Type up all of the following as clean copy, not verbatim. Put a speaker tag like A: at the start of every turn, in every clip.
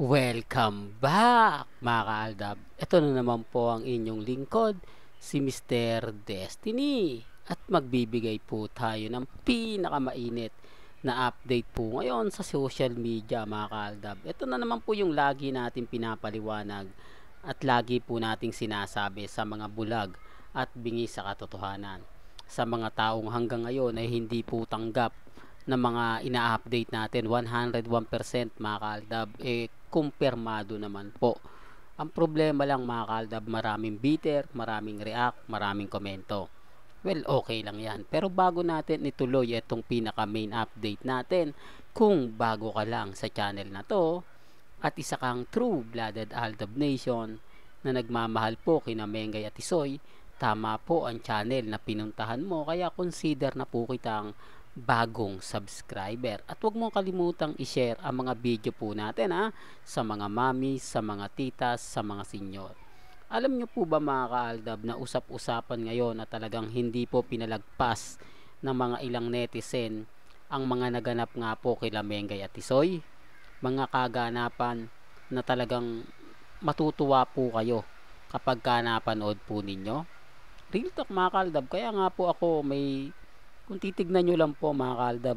A: Welcome back mga kaaldab. Ito na naman po ang inyong lingkod, si Mr. Destiny. At magbibigay po tayo ng pinakamainit na update po ngayon sa social media mga kaaldab. Ito na naman po yung lagi natin pinapaliwanag at lagi po nating sinasabi sa mga bulag at bingi sa katotohanan. Sa mga taong hanggang ngayon ay hindi po tanggap na mga ina-update natin 101% mga kaaldab, kumpirmado naman po. Ang problema lang mga kaaldab, maraming bitter, maraming react, maraming komento. Well, okay lang yan. Pero bago natin ituloy itong pinaka main update natin, kung bago ka lang sa channel na to at isa kang true-blooded Aldab Nation na nagmamahal po kina Mengay at Isoy, tama po ang channel na pinuntahan mo, kaya consider na po kitang bagong subscriber. At huwag mong kalimutang i-share ang mga video po natin sa mga mami, sa mga titas, sa mga senyor. Alam nyo po ba mga kaaldab na usap-usapan ngayon na talagang hindi po pinalagpas ng mga ilang netizen ang mga naganap nga po kila Mengay at Tisoy? Mga kaganapan na talagang matutuwa po kayo kapag ka napanood po ninyo. Real talk mga kaaldab, kaya nga po ako kung titignan nyo lang po mga kaaldab,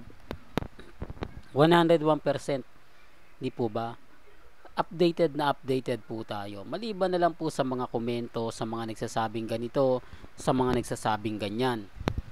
A: 101%, di po ba? Updated po tayo. Maliban na lang po sa mga komento, sa mga nagsasabing ganito, sa mga nagsasabing ganyan.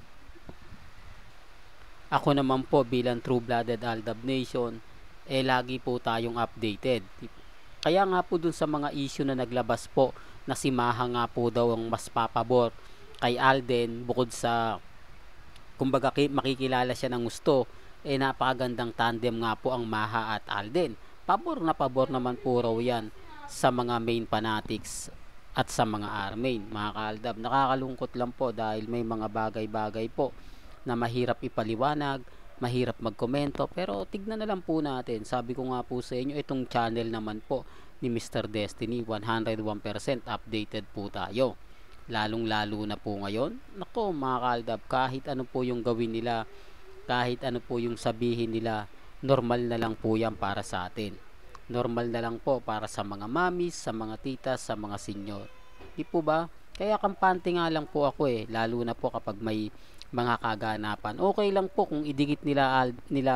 A: Ako naman po bilang true-blooded Aldab Nation, lagi po tayong updated. Kaya nga po dun sa mga issue na naglabas po na si Maha nga po daw ang mas papabor kay Alden, bukod sa kumbaga makikilala siya ng gusto, napakagandang tandem nga po ang Maha at Alden. Pabor na pabor naman po raw yan sa mga main fanatics at sa mga armain mga kaaldab. Nakakalungkot lang po dahil may mga bagay-bagay po na mahirap ipaliwanag, mahirap magkomento, pero tignan na lang po natin. Sabi ko nga po sa inyo, itong channel naman po ni Mr. Destiny, 101% updated po tayo. Lalong lalo na po ngayon, nako mga kaaldab, kahit ano po yung gawin nila, kahit ano po yung sabihin nila, normal na lang po yan para sa atin. Normal na lang po para sa mga mamis, sa mga titas, sa mga senyor. Di po ba? Kaya kampante nga lang po ako lalo na po kapag may mga kaganapan. Okay lang po kung idikit nila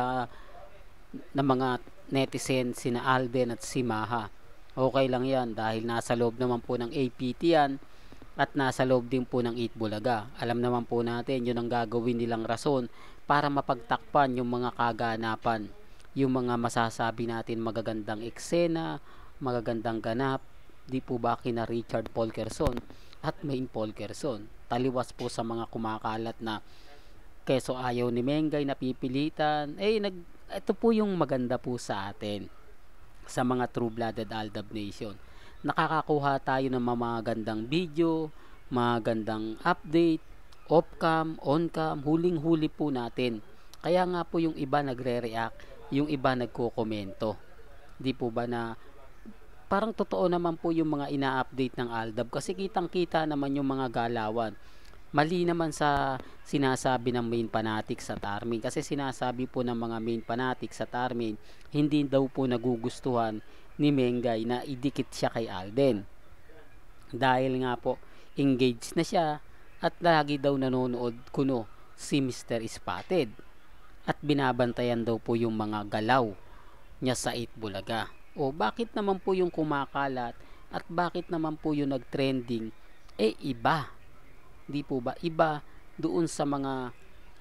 A: na mga netizen sina Alden at si Maha. Okay lang yan dahil nasa loob naman po ng APT yan at nasa loob din po ng Itbulaga. Alam naman po natin yun ang gagawin nilang rason para mapagtakpan yung mga kaganapan, yung mga masasabi natin magagandang eksena, magagandang ganap, di po ba kina Richard Polkerson at Maine Polkerson. Taliwas po sa mga kumakalat na keso ayaw ni Mengay napipilitan. Ito po yung maganda po sa atin sa mga true-blooded Aldab Nation. Nakakakuha tayo ng mga gandang video, mga gandang update, off-cam, on-cam, huling-huli po natin. Kaya nga po yung iba nagre-react, yung iba nagko-komento. Di po ba na parang totoo naman po yung mga ina-update ng Aldab kasi kitang-kita naman yung mga galawan. Mali naman sa sinasabi ng main fanatics at army kasi sinasabi po ng mga main fanatics at army hindi daw po nagugustuhan ni Mengay na idikit siya kay Alden. Dahil nga po engaged na siya at lagi daw nanonood kuno si Mr. Spotted at binabantayan daw po yung mga galaw niya sa Itbulaga. O bakit naman po yung kumakalat at bakit naman po yung nagtrending iba, di po ba, iba doon sa mga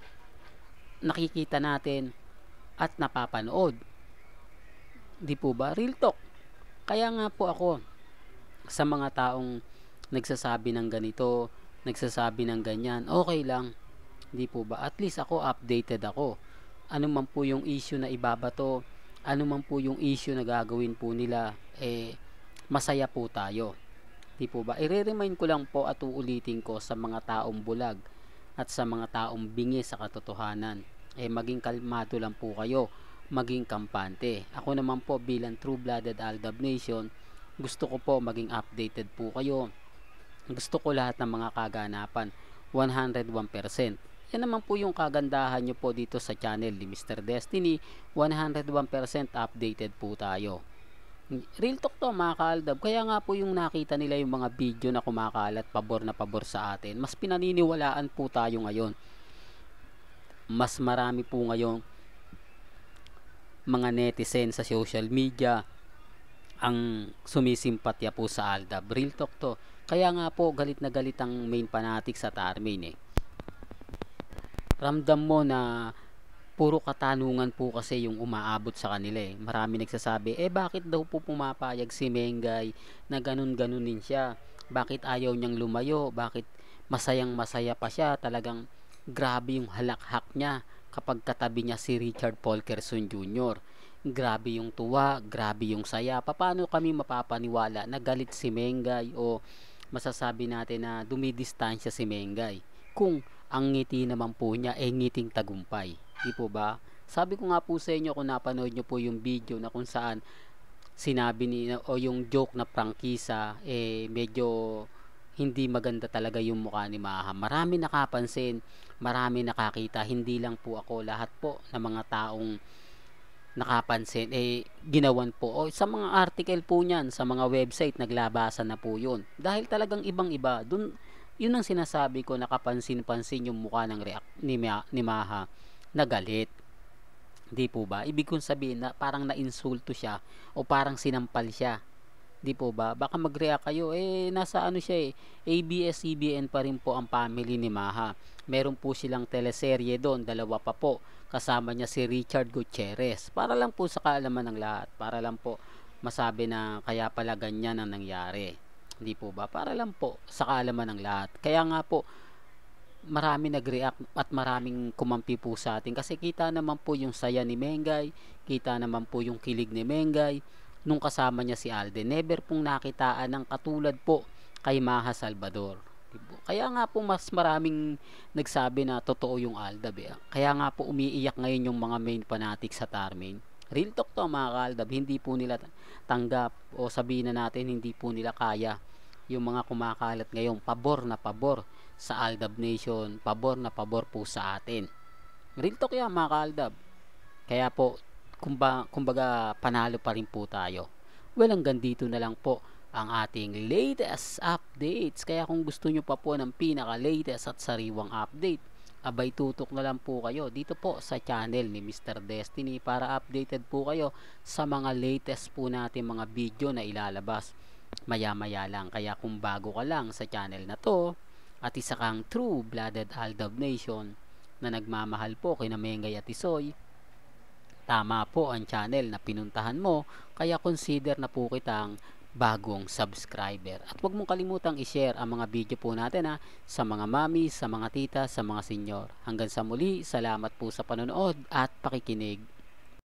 A: nakikita natin at napapanood, di po ba? Real talk. Kaya nga po ako sa mga taong nagsasabi ng ganito, nagsasabi ng ganyan, okay lang, di po ba? At least ako updated ako. Ano man po yung issue na ibabato, ano man po yung issue na gagawin po nila, masaya po tayo. Di po ba? I-remind ko lang po at uulitin ko sa mga taong bulag at sa mga taong bingi sa katotohanan. Maging kalmado lang po kayo, maging kampante. Ako naman po bilang true-blooded Aldab Nation, gusto ko po maging updated po kayo. Gusto ko lahat ng mga kaganapan 101%. Yan naman po yung kagandahan nyo po dito sa channel ni Mr. Destiny, 101% updated po tayo. Real talk to mga kaaldab. Kaya nga po yung nakita nila yung mga video na kumakalat pabor na pabor sa atin, mas pinaniniwalaan po tayo ngayon. Mas marami po ngayon mga netizen sa social media ang sumisimpatya po sa Aldab. Real talk to. Kaya nga po galit na galit ang main fanatic sa Tarmin eh. Ramdam mo na puro katanungan po kasi yung umaabot sa kanila eh. Marami nagsasabi, bakit daw po pumapayag si Mengay na ganun-ganunin siya? Bakit ayaw niyang lumayo? Bakit masayang masaya pa siya? Talagang grabe yung halakhak niya kapag katabi niya si Richard Polkerson Jr. Grabe yung tuwa, grabe yung saya. Paano kami mapapaniwala na galit si Mengay o masasabi natin na dumidistansya si Mengay kung ang ngiti naman po niya ay ngiting tagumpay? Di po ba? Sabi ko nga po sa inyo kung napanood nyo po yung video na kung saan sinabi ni o yung joke na prangkisa medyo hindi maganda talaga yung mukha ni Maha. Marami nakapansin, marami nakakita, hindi lang po ako, lahat po ng mga taong nakapansin ginawan po o sa mga article po niyan sa mga website naglabasan na po yun dahil talagang ibang iba dun. Yun ang sinasabi ko, nakapansin-pansin yung mukha ng ni Maha na galit. Di po ba? Ibig kong sabihin na parang na-insulto siya o parang sinampal siya. Di po ba? Baka mag-react kayo, nasa ano siya ABS-CBN pa rin po ang family ni Maha. Meron po silang teleserye doon, dalawa pa po. Kasama niya si Richard Gutierrez. Para lang po sa kaalaman ng lahat. Para lang po masabi na kaya pala ganyan ang nangyari. Hindi po ba? Para lang po sa kaalaman ng lahat. Kaya nga po, marami nag-react at maraming kumampi po sa atin. Kasi kita naman po yung saya ni Mengay, kita naman po yung kilig ni Mengay nung kasama niya si Alden. Never pong nakitaan ng katulad po kay Maha Salvador. Kaya nga po mas maraming nagsabi na totoo yung Aldab Kaya nga po umiiyak ngayon yung mga main fanatic sa Tarmin. Real talk to mga kaaldab, hindi po nila tanggap o sabihin na natin hindi po nila kaya yung mga kumakalat ngayon pabor na pabor sa Aldab Nation, pabor na pabor po sa atin. Real talk yan mga kaaldab. Kaya po kumbaga panalo pa rin po tayo. Well, hanggang dito na lang po ang ating latest updates. Kaya kung gusto nyo pa po ng pinaka latest at sariwang update, abay tutok na lang po kayo dito po sa channel ni Mr. Destiny para updated po kayo sa mga latest po natin mga video na ilalabas maya maya lang. Kaya kung bago ka lang sa channel na to at isa kang true blooded Aldab Nation na nagmamahal po kina Mengay at Isoy, tama po ang channel na pinuntahan mo, kaya consider na po kitang bagong subscriber. At huwag mong kalimutang i-share ang mga video po natin sa mga mami, sa mga tita, sa mga senyor. Hanggang sa muli, salamat po sa panonood at pakikinig.